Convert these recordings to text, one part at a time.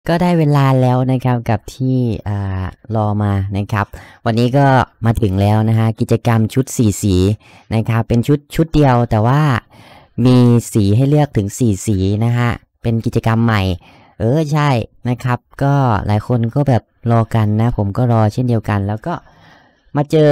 ก็ได้เวลาแล้วนะครับกับที่รอมานะครับวันนี้ก็มาถึงแล้วนะฮะกิจกรรมชุดสีนะครับเป็นชุดเดียวแต่ว่ามีสีให้เลือกถึง4 สีนะฮะเป็นกิจกรรมใหม่ใช่นะครับก็หลายคนก็แบบรอกันนะผมก็รอเช่นเดียวกันแล้วก็มาเจอ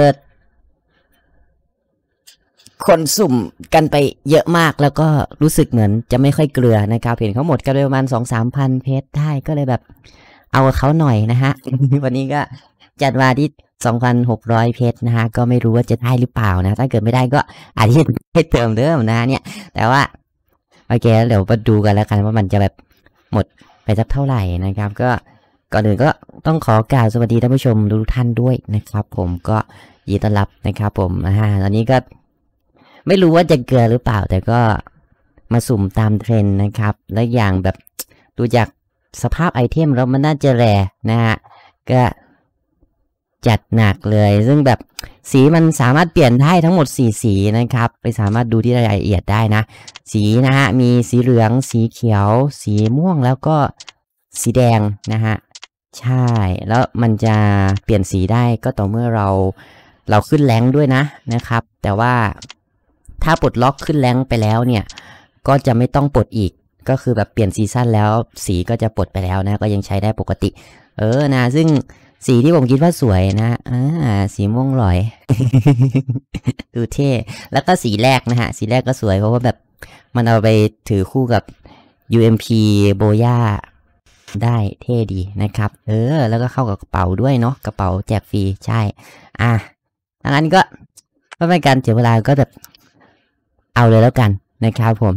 คนสุ่มกันไปเยอะมากแล้วก็รู้สึกเหมือนจะไม่ค่อยเกลือนะครับเห็นเขาหมดกันไปประมาณ 2-3 พันเพชรได้ก็เลยแบบเอาเขาหน่อยนะฮะ วันนี้ก็จัดมาที่ 2,600 เพชรนะฮะก็ไม่รู้ว่าจะได้หรือเปล่านะถ้าเกิดไม่ได้ก็อาจจะให้เติมเดิมนะเนี่ยแต่ว่าโอเคเดี๋ยวมาดูกันแล้วกันว่ามันจะแบบหมดไปสักเท่าไหร่นะครับก็ก่อนอื่นก็ต้องขอกล่าวสวัสดีท่านผู้ชมทุกท่านด้วยนะครับผมก็ยินดีต้อนรับนะครับผมตอนนี้ก็ไม่รู้ว่าจะเกลือหรือเปล่าแต่ก็มาสุ่มตามเทรนด์นะครับและอย่างแบบดูจากสภาพไอเทมแล้วมันน่าจะแรนะฮะก็จัดหนักเลยซึ่งแบบสีมันสามารถเปลี่ยนได้ทั้งหมด4 สีนะครับไปสามารถดูที่รายละเอียดได้นะสีนะฮะมีสีเหลืองสีเขียวสีม่วงแล้วก็สีแดงนะฮะใช่แล้วมันจะเปลี่ยนสีได้ก็ต่อเมื่อเราขึ้นแรงด้วยนะครับแต่ว่าถ้าปลดล็อกขึ้นแรงไปแล้วเนี่ยก็จะไม่ต้องปลดอีกก็คือแบบเปลี่ยนซีซั่นแล้วสีก็จะปลดไปแล้วนะก็ยังใช้ได้ปกตินะซึ่งสีที่ผมคิดว่าสวยนะสีม่วงหลอย ดูเท่แล้วก็สีแรกนะฮะสีแรกก็สวยเพราะว่าแบบมันเอาไปถือคู่กับ UMP โบย่าได้เท่ดีนะครับแล้วก็เข้ากับกระเป๋าด้วยเนาะกระเป๋าแจกฟรีใช่ดังนั้นก็ไม่เป็นการเสียเวลาก็แบบเอาเลยแล้วกันนะครับผม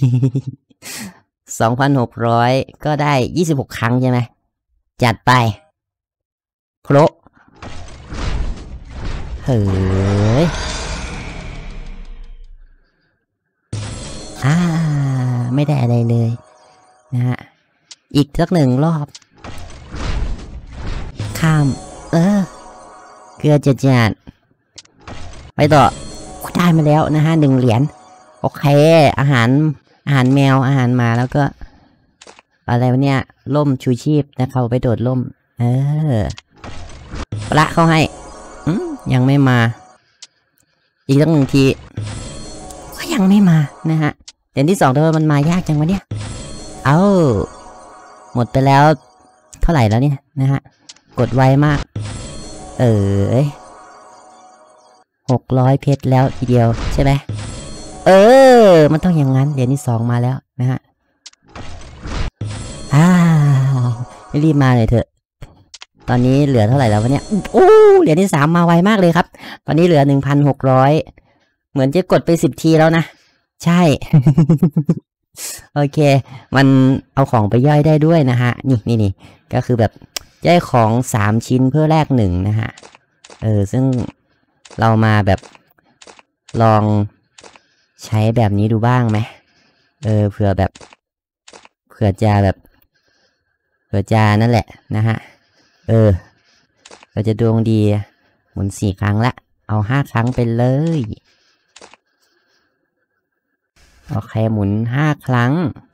2,600 ก็ได้26 ครั้งใช่ไหมจัดไปโครเฮ้ยไม่ได้อะไรเลยนะฮะอีกสัก1 รอบข้ามเกลือจัดไปต่อได้มาแล้วนะฮะ1 เหรียญโอเคอาหารแมวอาหารมาแล้วก็อะไรวะเนี่ยล่มชูชีพนะครับไปโดดล่มละเข้าให้ยังไม่มาอีกสัก1 ทีก็ยังไม่มานะฮะเหรียญที่2ทำไมมันมายากจังวะเนี่ยหมดไปแล้วเท่าไหร่แล้วเนี่ยนะฮะกดไวมาก600 เพชรแล้วทีเดียวใช่ไหมมันต้องอย่างนั้นเหรียญที่2มาแล้วนะฮะรีบมาเลยเถอะตอนนี้เหลือเท่าไหร่แล้ววะเนี่ยเหรียญที่3มาไวมากเลยครับตอนนี้เหลือ 1,600 เหมือนจะกดไป10 ทีแล้วนะใช่ โอเคมันเอาของไปย่อยได้ด้วยนะฮะนี่ก็คือแบบได้ของ3 ชิ้นเพื่อแลก1นะฮะซึ่งเรามาแบบลองใช้แบบนี้ดูบ้างไหมเผื่อจะนั่นแหละนะฮะเราจะดวงดีหมุน4 ครั้งละเอา5 ครั้งไปเลยโอเคหมุน5 ครั้ง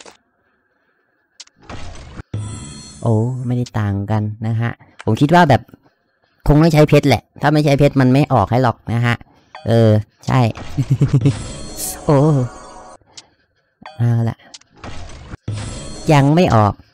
ไม่ได้ต่างกันนะฮะผมคิดว่าแบบคงไม่ใช้เพชรแหละถ้าไม่ใช้เพชรมันไม่ออกให้หรอกนะฮะใช่ เอาละยังไม่ออก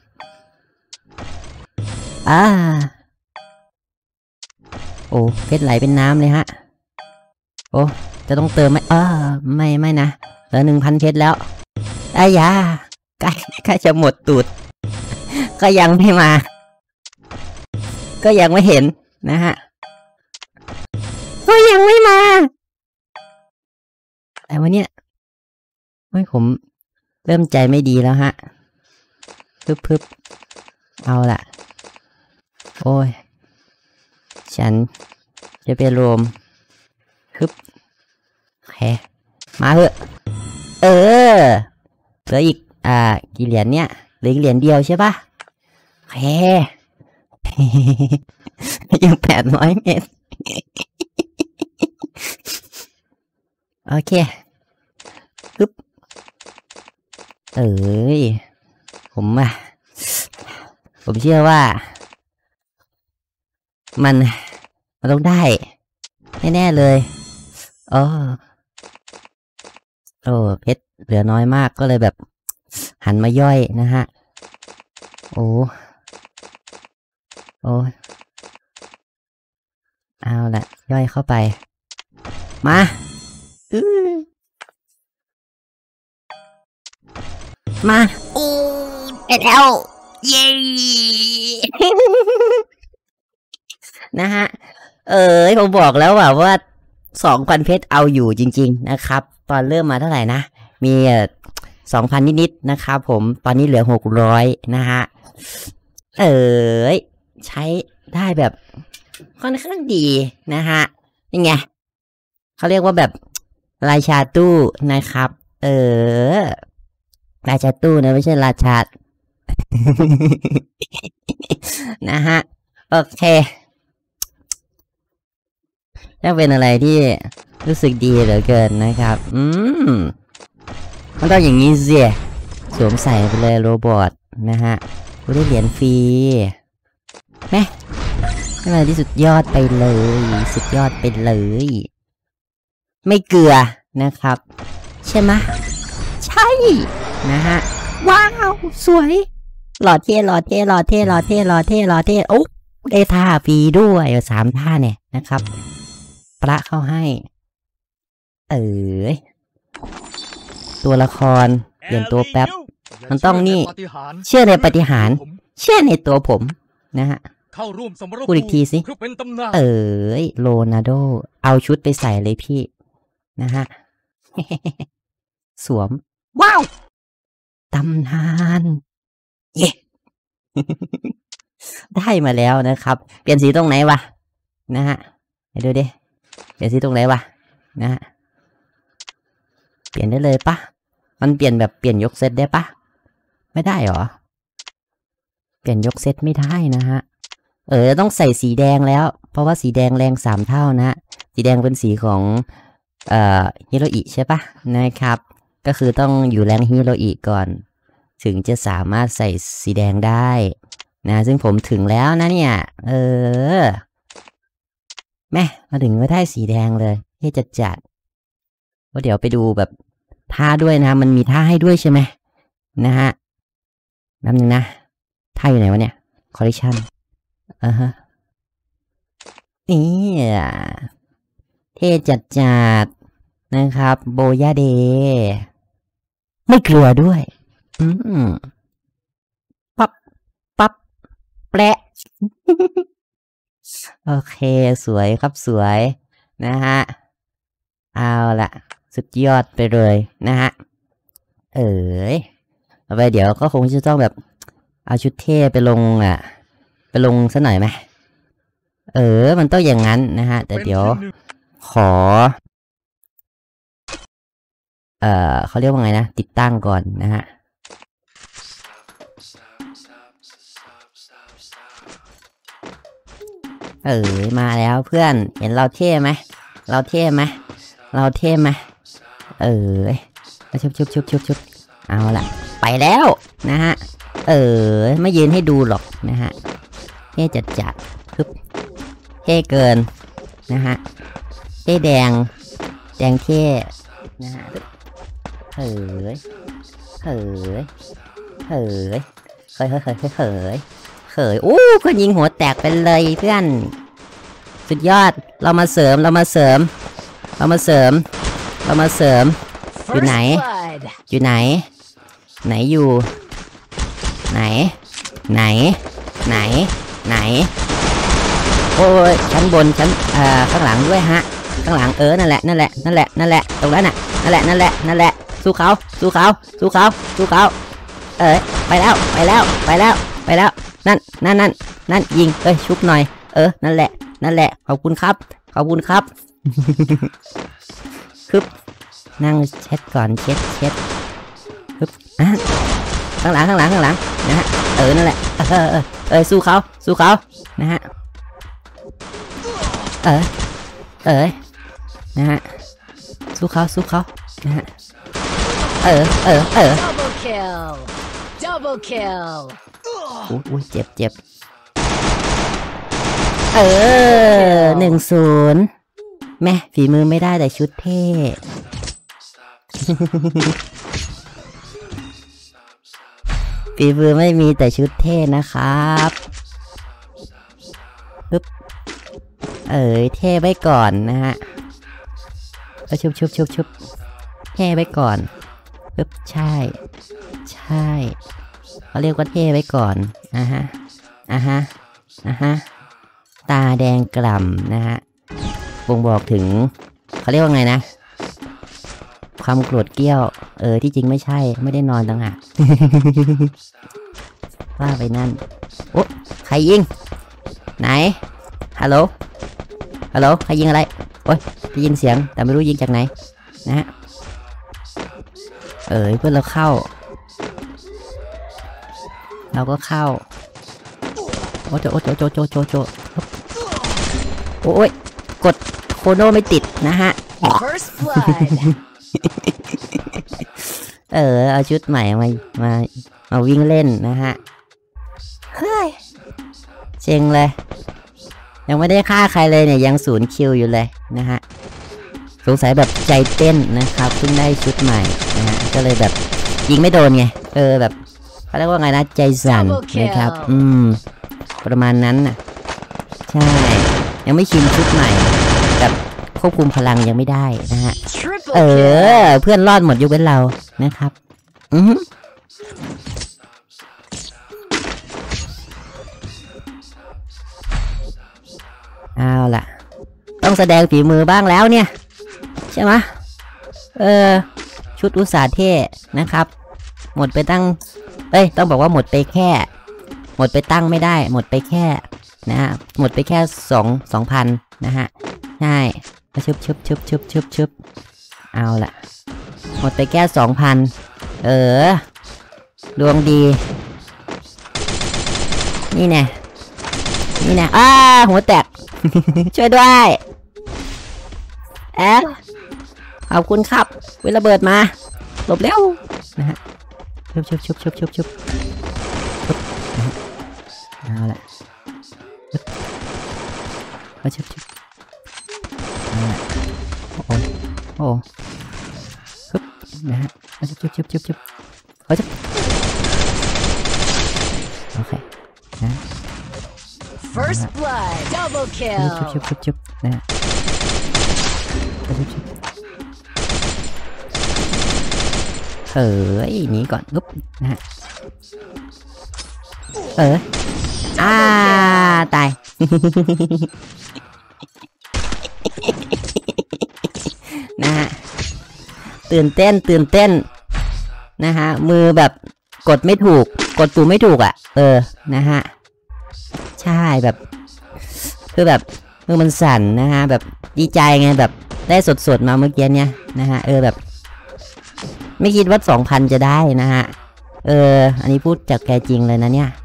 เพชรไหลเป็นน้ำเลยฮะจะต้องเติมไหมไม่นะเหลือ 1,000 เพชรแล้วยาใกล้จะหมดตูดก็ยังไม่มาก็ยังไม่เห็นนะฮะก็ยังไม่มาแต่วันนี้ผมเริ่มใจไม่ดีแล้วฮะพึบเอาล่ะฉันจะไปรวมโอเคมาเถอะเหลืออีกกี่เหรียญเนี่ยเหลืออีกเหรียญเดียวใช่ปะโอเคยัง800 เมตรโอเคผมผมเชื่อว่ามันต้องได้แน่ๆเลยอ๋อโอ้เพชรเหลือน้อยมากก็เลยแบบหันมาย่อยนะฮะโอ้เอาละย่อยเข้าไปมามาโอ้เอ็ดแล้วเย้นะฮะผมบอกแล้วว่า2,000 เพชรเอาอยู่จริงๆนะครับตอนเริ่มมาเท่าไหร่นะมี2,000 นิดๆนะครับผมตอนนี้เหลือ600นะฮะใช้ได้แบบค่อนข้างดีนะฮะนี่ไงเขาเรียกว่าแบบราชาตู้นะครับราชาตู้นะไม่ใช่ราชา นะฮะโอเคจะเป็นอะไรที่รู้สึกดีเหลือเกินนะครับมันต้องอย่างนี้สิสวมใส่ไปเลยโรบอทนะฮะกูได้เหรียญฟรีแม่นี่อะไรที่สุดยอดไปเลยสุดยอดไปเลยไม่เกลือนะครับใช่ไหมใช่นะฮะว้าวสวยหล่อเท่โอ้ได้ท่าฟรีด้วย3 ท่าเนี่ยนะครับประเข้าให้ตัวละครเปลี่ยนตัวแป๊บมันต้องนี่เชื่อในปาฏิหาริย์เชื่อในตัวผมนะฮะพูดอีกทีสิโรนัลโดเอาชุดไปใส่เลยพี่นะฮะ สวมว้าวตำนานเย้ได้มาแล้วนะครับเปลี่ยนสีตรงไหนวะนะฮะให้ดูดิเปลี่ยนสีตรงไหนวะนะฮะเปลี่ยนได้เลยปะมันเปลี่ยนแบบเปลี่ยนยกเซตได้ปะไม่ได้หรอเปลี่ยนยกเซตไม่ได้นะฮะต้องใส่สีแดงแล้วเพราะว่าสีแดงแรง3 เท่านะสีแดงเป็นสีของฮิโรอิใช่ปะนะครับก็คือต้องอยู่แรงฮิโรอิก่อนถึงจะสามารถใส่สีแดงได้นะซึ่งผมถึงแล้วนะเนี่ยแม่มาถึงก็ได้สีแดงเลยที่จัดว่าเดี๋ยวไปดูแบบท่าด้วยนะมันมีท่าให้ด้วยใช่ไหมนะฮะน้ำนึงนะท่าอยู่ไหนวะเนี่ยคอลเลคชันนี่เท่จัดนะครับโบยาเดไม่กลัวด้วยปั๊บแปะ โอเคสวยครับสวยนะฮะเอาละสุดยอดไปเลยนะฮะเอาไปเดี๋ยวก็คงจะต้องแบบเอาชุดเท่ไปลงไปลงซะหน่อยไหมมันต้องอย่างนั้นนะฮะแต่เดี๋ยวขอเขาเรียกว่าไงนะติดตั้งก่อนนะฮะมาแล้วเพื่อนเห็นเราเท่ไหมเราเท่ไหมชุบเอาล่ะไปแล้วนะฮะไม่ยืนให้ดูหรอกนะฮะเท่จัดปึ๊บเท่เกินนะฮะเท่แดงเท่นะฮะเโอ้เพื่อนยิงหัวแตกไปเลยเพื่อนสุดยอดเรามาเสริมอยู่ไหนอยู่ไหนโอ้ยชั้นบนชั้นข้างหลังด้วยฮะข้างหลังนั่นแหละตรงนั้นน่ะนั่นแหละสู้เขาไปแล้วนั่นยิงชุบหน่อยนั่นแหละขอบคุณครับคึบนั่งเช็ดก่อนเช็ดคึบข้างหลังนะฮะนั่นแหละสู้เขานะฮะนะฮะสู้เขานะฮะdouble kill อุ้ยเจ็บ1-0แม่ฝีมือไม่ได้แต่ชุดเท่ฝีมือไม่มีแต่ชุดเท่นะครับปึ๊บเท่ไว้ก่อนนะฮะชุบเท่ไว้ก่อนปึ๊บใช่เขาเรียกว่าเท่ไว้ก่อนตาแดงกล่ำนะฮะบ่งบอกถึงเขาเรียกว่าไงนะความโกรธเกรี้ยวที่จริงไม่ใช่ไม่ได้นอนต่างหาก ว่าไปนั่นโอ้ใครยิงไหนฮัลโหลใครยิงอะไรโอ้ยได้ยินเสียงแต่ไม่รู้ยิงจากไหนนะฮะเพื่อนเราเข้าโอ้ยกดโคโนไม่ติดนะฮะ First blood เอาชุดใหม่มาวิ่งเล่นนะฮะเฮ้ยเจ๋งเลยยังไม่ได้ฆ่าใครเลยเนี่ยยัง0 คิวอยู่เลยนะฮะสงสัยแบบใจเต้นนะครับเพิ่งได้ชุดใหม่นะฮะก็เลยแบบยิงไม่โดนไงแบบเขาเรียกว่าไงนะใจสั่นนะครับประมาณนั้นน่ะใช่ยังไม่ชินชุดใหม่แบบควบคุมพลังยังไม่ได้นะฮะเพื่อนรอดหมดยกเว้นเรานะครับเอาล่ะต้องแสดงฝีมือบ้างแล้วเนี่ยใช่ไหมชุดอุตสาห์เท่นะครับหมดไปตั้งต้องบอกว่าหมดไปตั้งไม่ได้หมดไปแค่นะฮะหมดไปแค่2,000นะฮะใช่ชุบเอาล่ะหมดไปแค่ 2,000ดวงดีนี่แน่หัวแตก ช่วยด้วยขอบคุณครับวิระเบิดมาหลบเร็วนะฮะชุบเอาล่ะชุบโอ้ฮึบนะฮะชุบโอเคนะ First blood double kill ชุบนะฮะหนีก่อนปุ๊บนะฮะตาย นะฮะตื่นเต้นนะฮะมือแบบกดปุ่มไม่ถูกอ่ะนะฮะใช่แบบคือแบบมือมันสั่นนะฮะแบบดีใจไงแบบได้สดมาเมื่อกี้เนี้ยนะฮะแบบไม่คิดว่า 2,000 จะได้นะฮะอันนี้พูดจากแกจริงเลยนะเนี่ย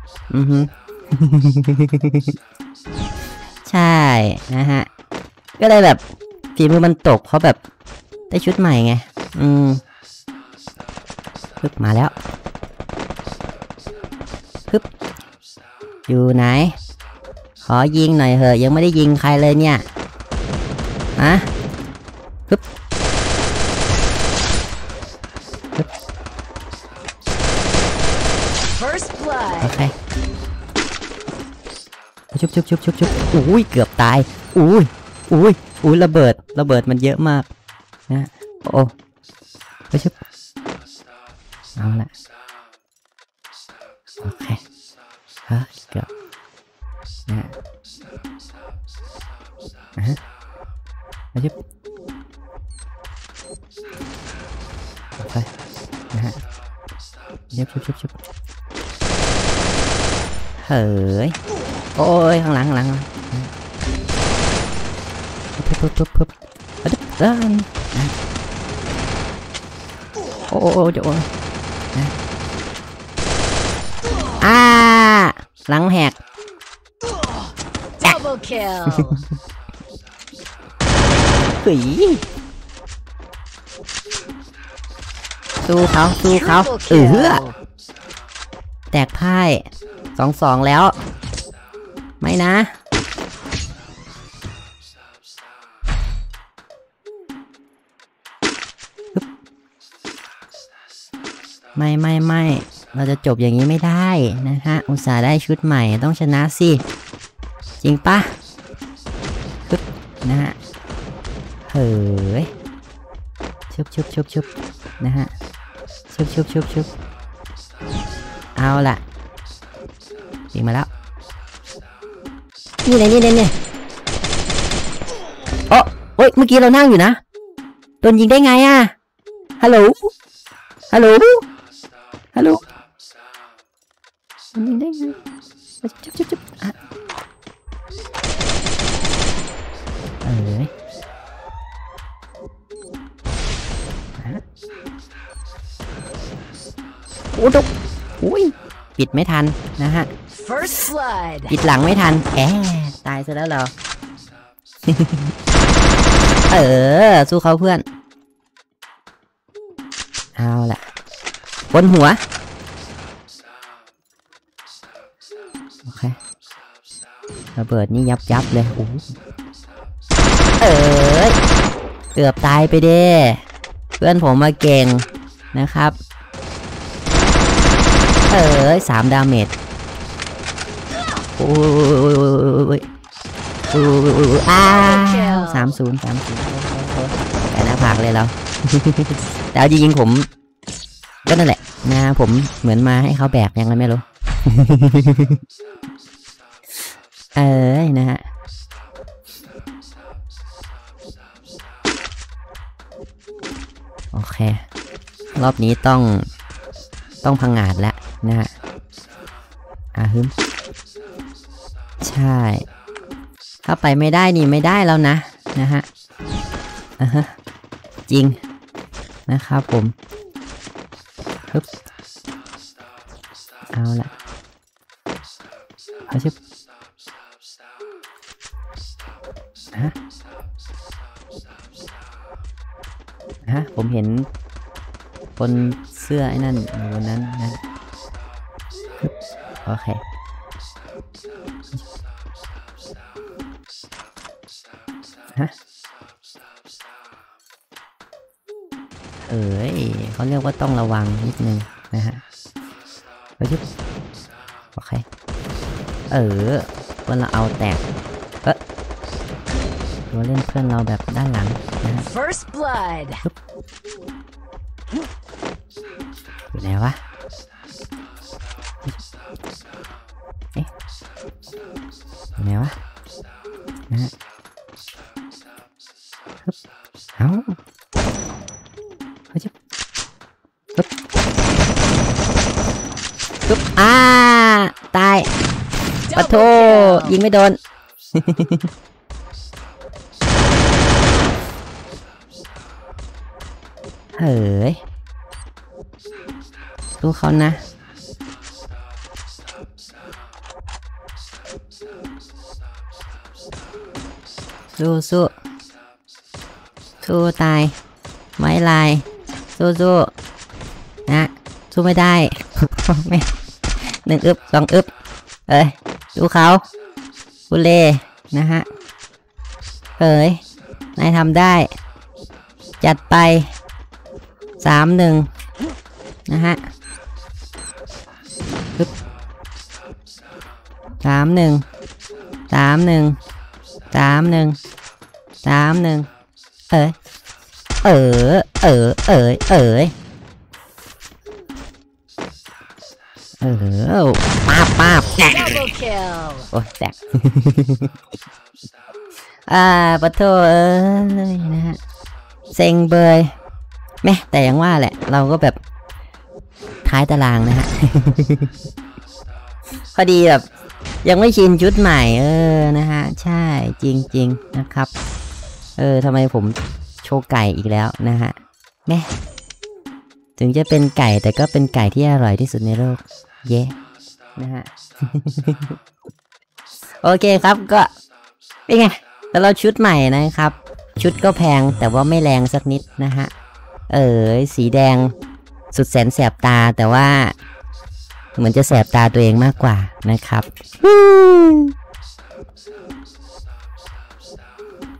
ใช่นะฮะก็เลยแบบฝีมือมันตกเพราะแบบได้ชุดใหม่ไงปึ๊บมาแล้วปึ๊บอยู่ไหนขอยิงหน่อยเหอะยังไม่ได้ยิงใครเลยเนี่ยปึ๊บโอเคชุบอุ้ยเกือบตายอุ้ยระเบิดมันเยอะมากนะโอ้ไปชุบเอาละโอเคเกือบนะไปชุบโอเคนะฮะชุบเฮ้ยโอ้ยข้างหลังปึ๊บโอ้เดี๋ยวหลังแหก double kill สู้เขาแตกพ่าย 2-2แล้วไม่นะไม่เราจะจบอย่างนี้ไม่ได้นะฮะอุตส่าห์ได้ชุดใหม่ต้องชนะสิจริงปะชุดนะฮะเฮ้ยชุบนะฮะชุบเอาล่ะยิงมาแล้วนี่เลยโอ้ยเมื่อกี้เรานั่งอยู่นะโดนยิงได้ไงอะฮัลโหลมันยิงได้ไงจุ๊บอ่ะโอ้ดอุ้ยปิดไม่ทันนะฮะ First blood. ปิดหลังไม่ทันตายซะแล้วเรา สู้เขาเพื่อนเอาล่ะบนหัวโอเคระเบิดนี่ยับเลยเกือบตายไปเด้เพื่อนผมมาเก่งนะครับ3 ดาเมจโอ้ย30แต่หน้าผากเลยเราแต่จริงๆผมก็นั่นแหละนะผมเหมือนมาให้เขาแบกยังไงไม่รู้ นะฮะโอเครอบนี้ต้องพังงาดแล้วนะฮะฮึมใช่ถ้าไปไม่ได้นี่ไม่ได้แล้วนะฮะจริงนะครับผมฮึบเอาละเอาชิบผมเห็นคนเสื้อไอ้นั่นอยู่บนนั้นนะโอเคเขาเรียกว่าต้องระวังนิดนึงนะฮะโอเคเพื่อนเราเอาแตกตัวเล่นเพื่อนเราแบบด้านหลังนะฮะ First blood อยู่ไหนวะอยู่ไหนวะนะฮะเอาตายปะโถยิงไม่โดนสู้เขานะสู้ตายไม้ลายสู้นะสู้ไม่ได้ ไม่1 อึบ 2 อึบดูเขาบุเล่นะฮะนายทำได้จัดไป3-1นะฮะปึ๊บ3-1 ป้าบแตกโอ้แตกปะโถนะฮะเซ็งเบยแม่แต่ยังว่าแหละเราก็แบบท้ายตารางนะฮะ พอดีแบบยังไม่ชินชุดใหม่นะฮะใช่จริงนะครับทำไมผมโชว์ไก่อีกแล้วนะฮะแม่ถึงจะเป็นไก่แต่ก็เป็นไก่ที่อร่อยที่สุดในโลกนะฮะ โอเคครับก็เป็นไงแล้วเราชุดใหม่นะครับชุดก็แพงแต่ว่าไม่แรงสักนิดนะฮะสีแดงสุดแสนแสบตาแต่ว่าเหมือนจะแสบตาตัวเองมากกว่านะครับ